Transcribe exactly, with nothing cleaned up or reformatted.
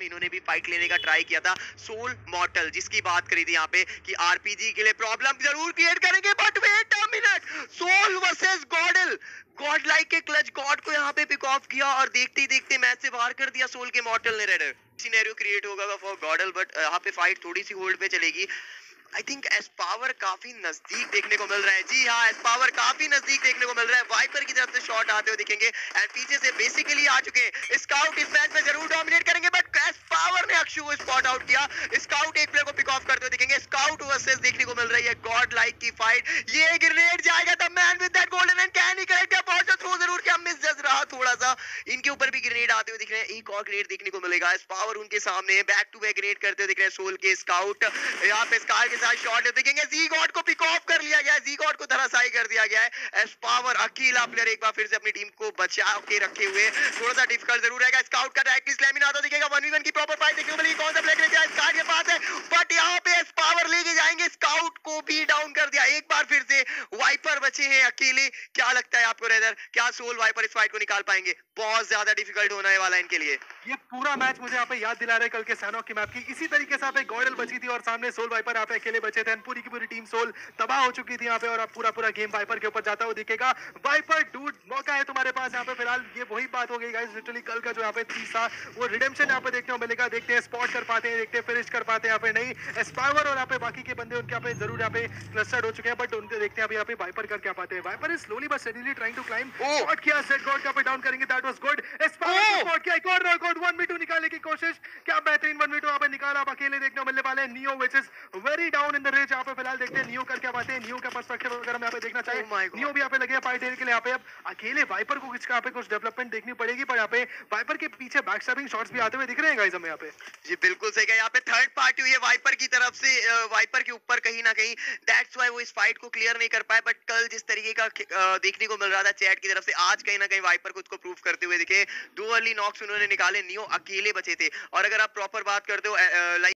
इन्होंने भी फाइट लेने का ट्राई किया था सोल मॉर्टल, जिसकी बात करी थी यहाँ पे कि आरपीजी के लिए प्रॉब्लम जरूर क्रिएट करेंगे, but wait a minute, Soul versus GodL, Godlike के क्लच गॉड को यहाँ पे पिक ऑफ किया और देखते ही देखते मैच से बाहर कर दिया सोल के मॉर्टल ने। रेडर सिनेरियो क्रिएट होगा फॉर गॉडल, बट यहाँ पे फाइट थोड़ी सी होल्ड पे चलेगी। आई थिंक एस पावर काफी नजदीक देखने को मिल रहा है। जी हाँ, एस पावर काफी नजदीक देखने को मिल रहा है। वाइपर की तरफ से शॉट आते हुए दिखेंगे एंड पीछे से बेसिकली आ चुके हैं स्काउट। इस मैच में जरूर डोमिनेट करेंगे, बट एस पावर ने अक्षु को स्पॉट आउट किया। स्काउट एक प्लेयर को पिक ऑफ करते हुए दिखेंगे। स्काउट वर्सेस देखने को मिल रही है गॉड लाइक की फाइट। ये ग्रेनेड जाएगा the man with that golden and can he correct या बहुत थ्रो जरूर किया, मिस जस्ट रहा थोड़ा सा। इनके ऊपर भी ग्रेनेड आते हुए दिख रहे हैं। एक और ग्रेनेड देखने को मिलेगा। एस पावर उनके सामने बैक टू बैक ग्रेनेड करते हुए दिख रहे हैं सोल के स्काउट। यहाँ पे स्कार के साथ शॉट देखेंगे। जी गॉड को पिक ऑफ कर लिया गया है, जी गॉड को धराशायी कर दिया गया है। एस पावर अकेला प्लेयर एक बार फिर से अपनी टीम को बचा के रखे हुए, थोड़ा सा डिफिकल्ट जरूर रहेगा। स्काउट का डायरेक्टली स्लैमिन आता दिखेगा। वन वी वन की प्रॉपर फाइट देखने को मिलेगी। कौन सा प्लेयर लेके आए, स्काउट के पास है, बट यहाँ पे एस पावर लेके जाएंगे। स्काउट को भी डाउन कर दिया। एक बार फिर से वाइपर बचे हैं अकेले। क्या लगता है आपको रेदर, क्या सोल वाइपर इस फाइट को निकाल पाएंगे? बहुत ज्यादा डिफिकल्ट होने वाला है इनके लिए। ये पूरा मैच मुझे यहाँ पे याद दिला रहा है कल के सैनॉक की मैप की। इसी तरीके से यहाँ पे गॉडल बची थी और सामने सोल वाइपर यहाँ पे अकेले बचे थे। पूरी की पूरी टीम सोल तबाह हो चुकी थी यहाँ पे और अब पूरा पूरा गेम वाइपर के ऊपर जाता हुआ दिखेगा। वाइपर डूड, मौका है तुम्हारे पास यहाँ पे फिलहाल। ये वही बात हो गई गाइस, लिटरली कल का जो यहाँ पे तीसरा वो रिडेम्पशन यहाँ पे देखने को मिलेगा। देखते हैं स्पॉट कर पाते हैं, देखते हैं फिनिश कर पाते हैं यहाँ पे। नहीं, एस्पावर और यहाँ पे बाकी के बंदे उनके यहाँ पे जरूर यहाँ पे क्लस्टर्ड हो चुके हैं, बट उनके देखते हैं अभी यहाँ पे वाइपर कर क्या पाते हैं। Viper is slowly but steadily trying to climb. Shot किया, सेट गॉड का पे डाउन करेंगे, दैट वाज गुड। एस्पावर स्पॉट किया, एक और नॉकआउट, वन वी टू निकालने की कोशिश। क्या बेहतरीन वन वी टू यहाँ पे निकाला। अब अकेले देखने को मिलने वाले हैं Neo which is very down in the race. यहाँ पे फिलहाल देखते हैं नियो कर क्या पाते हैं। नियो का पर्सपेक्टिव अगर हम यहाँ पे देखना चाहिए, oh नियो भी यहाँ पे लगे हैं फाइट देने के लिए। यहाँ पे अब अकेले वाइपर को कुछ यहाँ पे कुछ डेवलपमेंट देखनी पड़ेगी, पर यहाँ पे वाइपर के पीछे बैकस्टैबिंग शॉट्स भी आते हुए दिख रहे हैं गाइस हमें यहाँ पे। जी बिल्कुल सही कहा। यहाँ पे थर्ड पार्टी हुई है वाइपर की तरफ से, वाइपर के ऊपर कहीं ना कहीं। दैट्स व्हाई वो इस फाइट को क्लियर नहीं कर पाए, बट कल जिस तरीके का देखने को मिल रहा था चैट की तरफ से, आज कहीं ना कहीं वाइपर खुद को प्रूव करते हुए दिखे। दो अर्ली नॉक्स उन्होंने निकाले, नियो अकेले बचे थे। और अगर आप प्रॉपर बात करते हो लाइक